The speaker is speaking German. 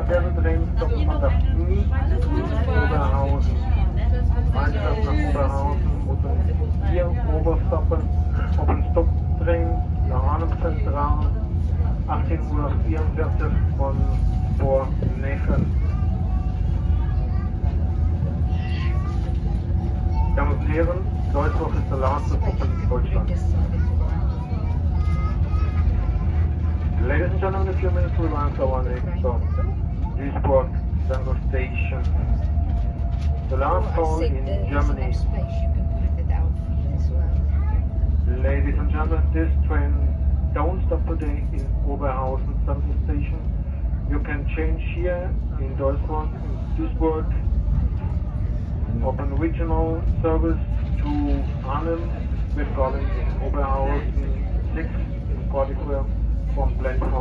während Trainstopp an der nicht Oberhausen. Mannschaft nach Oberhausen müssen hier Oberstoppen auf den Stopptrain nach Arnhem Zentral 18:44 Uhr von Bornechen. Damen und Herren, Deutschland ist der letzte Stop in Deutschland. Ladies and gentlemen, in a few minutes we'll launch our next stop, Duisburg Central Station. The last call in Germany. Ladies and gentlemen, this train don't stop today in Oberhausen Central Station. You can change here in Deutschland, in Duisburg, open regional service to Arnhem. We're calling in Oberhausen 6 in 44 from platform